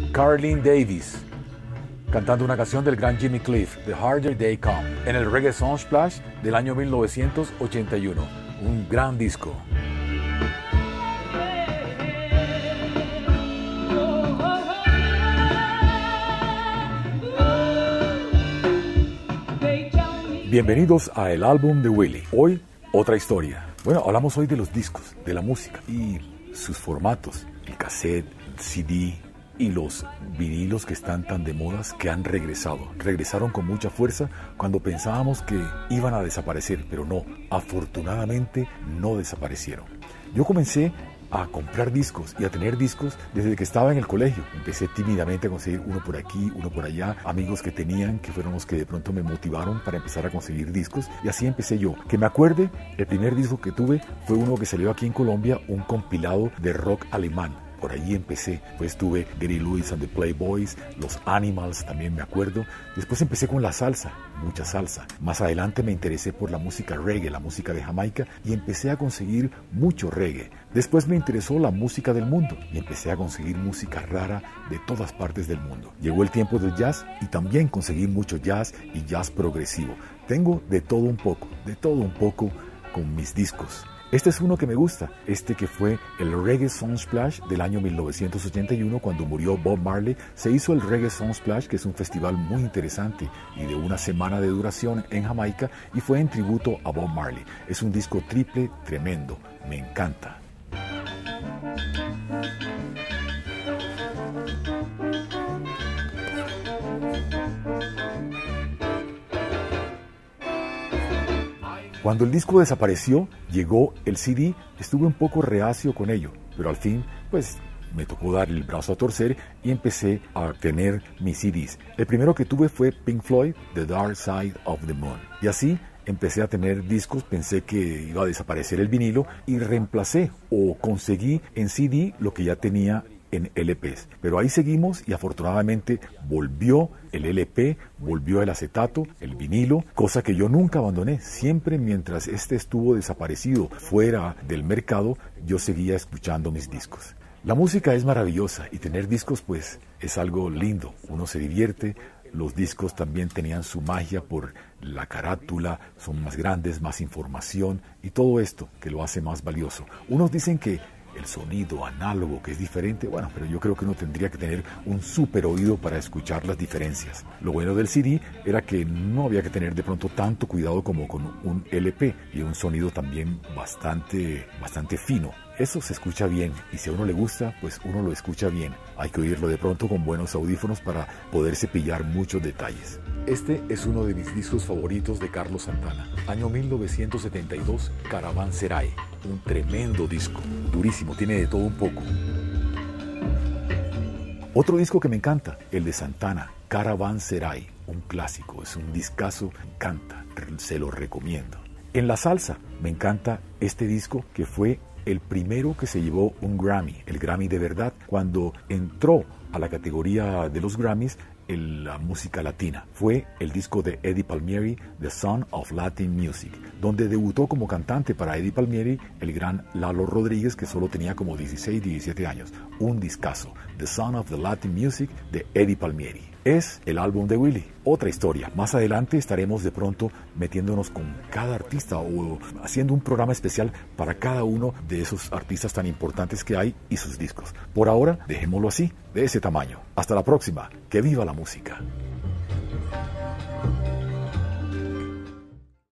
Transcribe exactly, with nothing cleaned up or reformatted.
Carlene Davis, cantando una canción del gran Jimmy Cliff, The Harder They Come, en el Reggae Sunsplash del año mil novecientos ochenta y uno. Un gran disco. Bienvenidos a El Álbum de Willy. Hoy, otra historia. Bueno, hablamos hoy de los discos, de la música y sus formatos. El cassette, el C D y los vinilos que están tan de modas que han regresado. Regresaron con mucha fuerza cuando pensábamos que iban a desaparecer, pero no, afortunadamente no desaparecieron. Yo comencé a comprar discos y a tener discos desde que estaba en el colegio. Empecé tímidamente a conseguir uno por aquí, uno por allá, amigos que tenían, que fueron los que de pronto me motivaron para empezar a conseguir discos, y así empecé yo. Que me acuerde, el primer disco que tuve fue uno que salió aquí en Colombia, un compilado de rock alemán. Por allí empecé, pues tuve Gary Lewis and the Playboys, los Animals, también me acuerdo. Después empecé con la salsa, mucha salsa. Más adelante me interesé por la música reggae, la música de Jamaica, y empecé a conseguir mucho reggae. Después me interesó la música del mundo y empecé a conseguir música rara de todas partes del mundo. Llegó el tiempo del jazz y también conseguí mucho jazz y jazz progresivo. Tengo de todo un poco, de todo un poco con mis discos. Este es uno que me gusta, este que fue el Reggae Sunsplash del año mil novecientos ochenta y uno, cuando murió Bob Marley. Se hizo el Reggae Sunsplash, que es un festival muy interesante y de una semana de duración en Jamaica, y fue en tributo a Bob Marley. Es un disco triple tremendo, me encanta. Cuando el disco desapareció, llegó el C D, estuve un poco reacio con ello, pero al fin, pues, me tocó dar el brazo a torcer y empecé a tener mis C Ds. El primero que tuve fue Pink Floyd, The Dark Side of the Moon. Y así empecé a tener discos, pensé que iba a desaparecer el vinilo y reemplacé o conseguí en C D lo que ya tenía en L Pes. Pero ahí seguimos y afortunadamente volvió el L P, volvió el acetato, el vinilo, cosa que yo nunca abandoné. Siempre mientras este estuvo desaparecido fuera del mercado, yo seguía escuchando mis discos. La música es maravillosa y tener discos pues es algo lindo, uno se divierte. Los discos también tenían su magia por la carátula, son más grandes, más información y todo esto que lo hace más valioso. Unos dicen que el sonido análogo, que es diferente, bueno, pero yo creo que uno tendría que tener un súper oído para escuchar las diferencias. Lo bueno del C D era que no había que tener de pronto tanto cuidado como con un L P, y un sonido también bastante, bastante fino. Eso se escucha bien, y si a uno le gusta, pues uno lo escucha bien. Hay que oírlo de pronto con buenos audífonos para poderse pillar muchos detalles. Este es uno de mis discos favoritos de Carlos Santana. Año mil novecientos setenta y dos, Caravanserai. Un tremendo disco, durísimo, tiene de todo un poco. Otro disco que me encanta, el de Santana, Caravanserai. Un clásico, es un discazo, me encanta, se lo recomiendo. En la salsa, me encanta este disco que fue el primero que se llevó un Grammy, el Grammy de verdad, cuando entró a la categoría de los Grammys en la música latina. Fue el disco de Eddie Palmieri, The Son of Latin Music, donde debutó como cantante para Eddie Palmieri el gran Lalo Rodríguez, que solo tenía como dieciséis, diecisiete años. Un discazo, The Son of the Latin Music de Eddie Palmieri. Es el álbum de Willy. Otra historia. Más adelante estaremos de pronto metiéndonos con cada artista o haciendo un programa especial para cada uno de esos artistas tan importantes que hay y sus discos. Por ahora, dejémoslo así, de ese tamaño. Hasta la próxima. Que viva la música.